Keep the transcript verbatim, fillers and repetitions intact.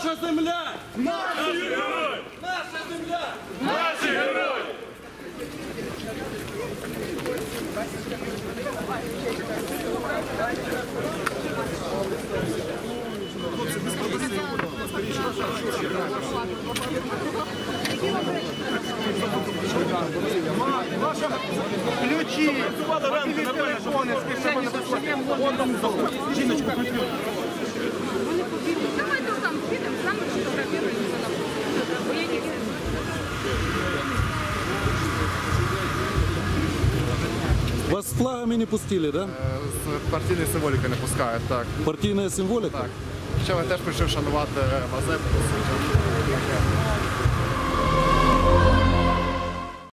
Наша земля! Наші герої! Наша земля! Наші герої! Ключі, мобільні телефони, з кишені заходять. Жіночку прикрили. Давайте там підемо, саме фотографіруємося на бо я не Вас с флагами не пустили, да? З партійної символіки не пускають, так. Партийная символика? Так. Хоча ми теж прийшли шанувати Мазепу, по суті.